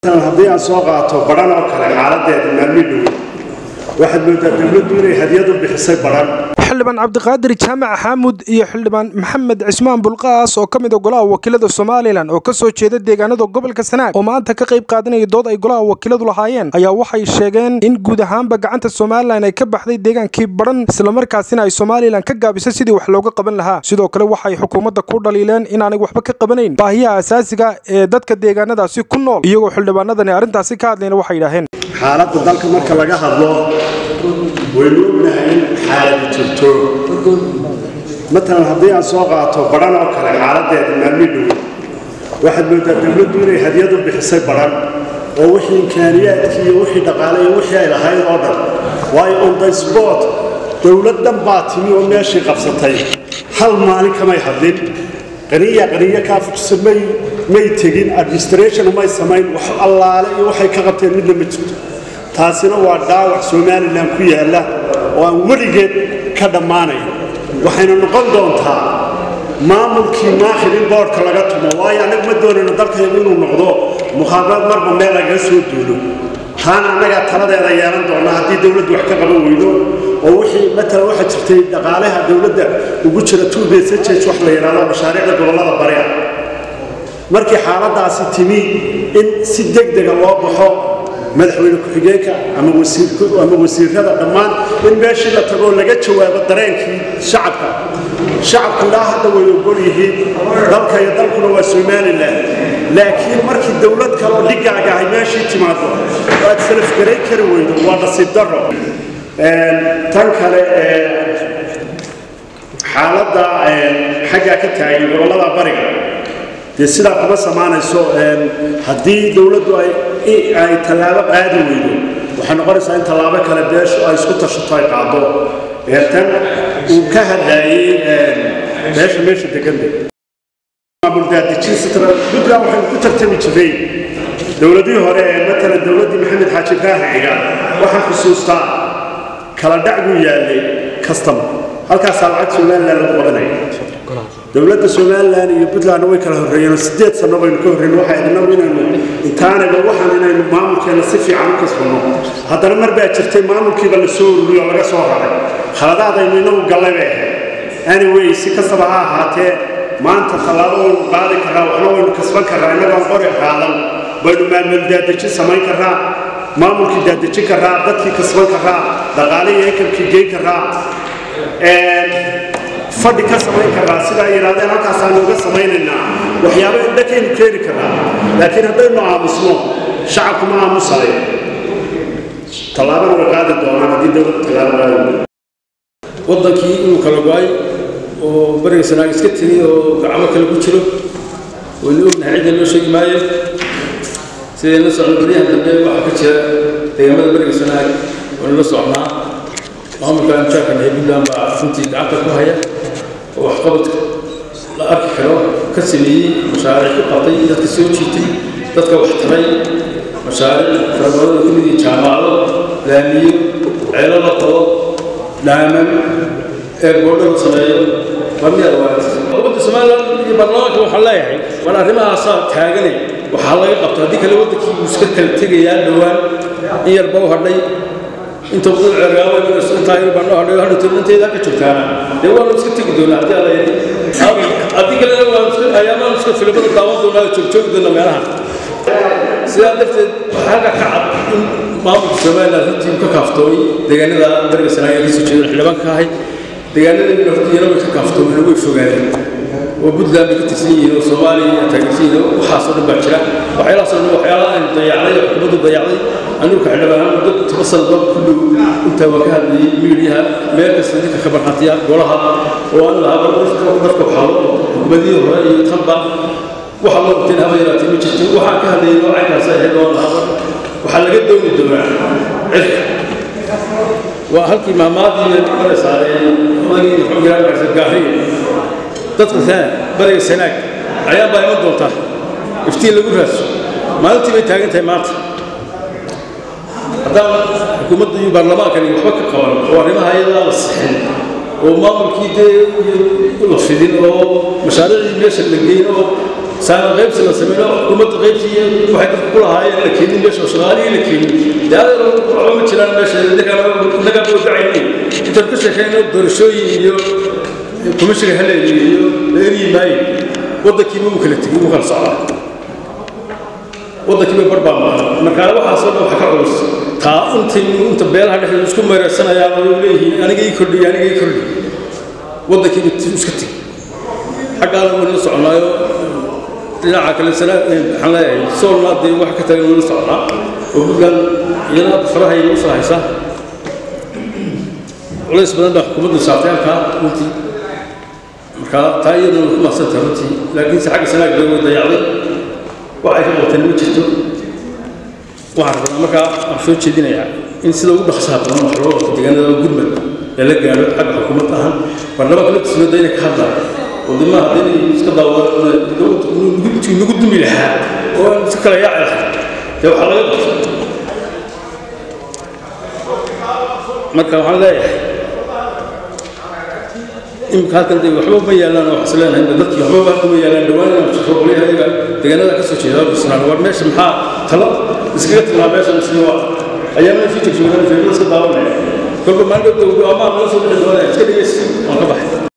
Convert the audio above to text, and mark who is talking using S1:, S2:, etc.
S1: haddii aan soo qaato baran oo kale xaaladeeda maalmi dhow waxaad moodaa dawladdu inay hadiyad u bixisay baran
S2: xildhibaan cabdiqaadir jaamac xaamud iyo xildhibaan maxamed cismaan bulqaas oo ka mid ah golaha wakiilada Soomaaliland oo ka soo jeeda deegaanada gobolka Sanaag oo maanta ka qayb qaadanaya dood ay golaha wakiiladu lahaayeen ayaa waxay sheegeen in guud ahaanba gacanta Soomaaliland ay ka baxday deegaankii baran isla markaasina ay Soomaaliland ka gaabisay sidii wax looga qaban lahaa sidoo kale waxay xukuumadda ku dhaliileen in aanay waxba ka qabanayn baahiyaha asaasiga ee dadka deegaanadaasi ku nool iyagoo xildhibaanadani arrintaasi ka hadlayna waxay yiraahdeen
S1: xaaladda dalka marka laga hadlo waynu ognahay in xaalad jirto مثلا haddii aan soo qaato baran oo kale xaaladeeda maalmi dhow waxaad moodaa dawladdu inay hadiyad u bixisay baran oo wixii imkaaniyaadkii iyo wixii dhaqaale iyo wixii ay lahayd oo dhan waayo on the spot dawladdan baa timi oo meeshii qabsatay hal maalin kamay hadlin qaniya kaa fujisa may tegin administration may samayn wax allaale iyo waxay ka qabteen midna ma jirto taasina waa dhaawac Soomaaliland ku yaala oo aan weligeed ka dhamaanay waxayna noqon doontaa maamulkii maakhilin boorka laga tumo waayo anagu ma doonayno dalkaygu inuu noqdo muxaabad marba meel laga soo duulo taana anaga taladeeda yeelan doona haddii dawladdu wax ka qaban weydo oo wixii matala waxa jirtay dhaqaalaha dawladda ugu jira tuubeysay wax la yiraahdo mashaariicda gobolada bariga markii xaaladaasi timi in si degdeg ah loo baxo madaxweyne ku-xigeenka ama wasiirada dhammaan in meeshii la tago laga jawaabo dareenkii shacabku ilaa hadda way ogol yihiin dalka iyo dalkuna waa Soomaaliland laakiin markii dawlad kale oo dhigaaga ay meeshii timaado waad salaf garay kari weydo waa nasiib darro tan kale xaaladda xagga ka taagan gobolada bariga sida kuma samaanayso haddii dawladdu ay talaabo qaadi weydo waxay noqonaysaa in talaabo kale beeshu ay isku tashato ay qaado tan uu ka hadlayay meesha deganday maamuldaadijin sitra Puntland waxay ku tartami jiray dawladii hore matala dawladii Maxamed Xaaji Ibraahin Cigaal waxaan xusuustaa kala dhacgu yaalay custom halkaas lacag Soomaaliland lagu qabanay dawladda Soomaaliland iyo Puntland way kala horeeyeen 8 sano baynu ka horreeyeen waxa inagu intaanaba waxaan inaynu maamulkeena si fiican u kasbano haddana mar baa jirtay maamulkiiba la soo ururiyo laga soo raray khaladaadaynu inagu galay anyway si kastaba ha ahaatee maanta talaabo uu qaadi karaa waxna waynu kasban karaa inaga qori qaadan baynu maamuldaadajin samayn karaa maamulkii daadajin karaa dadkii kasban karaa dhaqaalihi eekabkii geyn karaa fadhi ka samayn karaa sida ay yiraahdeen halkaas aan uga samaynaynaa waxyaabo indhakaynu keeni karaa laakiin haddaynu aamusno shacabku ma aamusayo talaabana way qaadi doonaan haddii dawladdu talaabo qaado
S3: waddankii inuu kala go'ay oo bariga Sanaag iska tegay oo gacmo kale ku jiro waynu ognahay cid loo sheegi maayo sidee la socdo bariyahan dambe waxa ka jira deegaamada bariga Sanaag oo la socnaa maamulka amjaarka Puntland baa runtii gacanta ku haya وحقبت الأركان كسمي مشاريع قطعي تسويتي تذكر واحتمي مشاريع فرضوا كل جامعة لاني علاقة نعمل بودر صنايع فمي الوقت وقت سمال برنامج وحلاي وأنا رمى صار تاجني وحلاي قطع هذيك اللي ودك مسكت تيجي يا دوان يربوا هذي انت بقول عراوي من السلطاير بانو هذا انت اذا كتبتانا ديوان مسكت دونا هذه على هذيك اللي ايام مسكت في البلد داوود دونا تشوف دونا مالها سيادة حاجه كعب ما بسمعنا لازم كافتوي دغاندا برغ سنايا كسو جيد خلبان كاهي دغاندا نفتينا كافتوي way fogaadeen oo Puntland ka tirsan oo Soomaaliya taageersiin waxa soo dhabaajira waxyaalaha ay dayacday xuduud dayacday anu ka xidhabaan dad tabasal dad kullu inta waka hadlay miiriyaha meel kasta ka khabaratiya golaha oo aan la hadlo dadka xaalo badii hore iyo tabba waxa loo tiin habeeyay tii jirtay waxa ka hadlay noocaas ah oo la hadlo waxa laga dooni doonaa waa halkii maamaadii mar saareen wadi xogaal gaariga dadka bariga Sanaag ayaa baa iman doonta iftiin lagu raaso maalintii bay taagan tahay maanta haddana xukuumadda iyo baarlamaanka waxba ka qaban oo arrimaha ayada la saxin oo maamulkii la fidin oo mashaariicii meesha la geeyo سامع غيب سلا سمينا حكومة غيب فيه واحد كلها هاي لكن ليش شغالي لكن ده عمر كلام ليش نقدر نقول أنت كل شيء كأنه دور شوي كمشي هلا ليري ماي وضع كيمو مكلتي مو خلص على وضع كيمو بربع مكان واحد صار وحكروس تا أنت بيل هذا في مسكون مرسنا يا وليه أنا جاي كردي وضع كيمو مسكتي حق هذا من الصعنا لا عقل سنة حنا صورنا دي واحد كتير من الصعنا وقال يلا بصراحة يوصل هاي صح وليس بدنا حكومة الساعتين كا marka taayadu kuma santarti laakiin si xaq sanaag loo dayacday waxa ay ka watan jirto waxa marka aan soo jeedinaya in sida ugu dhaxsaha badan mashruuca deegaanada gudmad ee la gaaro xaq xukuumad ahaan warnaba kala tisnadayna ka hadla wadama hadii iska daawado nugu dumi lahaa oo si kala yaacay ee waxa laga marka waxa leeyahay إن كانت عندي وحبوب ميالان وحصلنا عند ذاتي وحبوب عندي ميالان دوانا وشوفوا لي هذا تجينا ذاك السوشي هذا بس أنا ورد ماشي محا خلاص سكرت ما بيش مسلوا أيام في تكشفون في الناس كداونا كل ما نقول أمام الناس اللي دوانا كذي يس ما كبح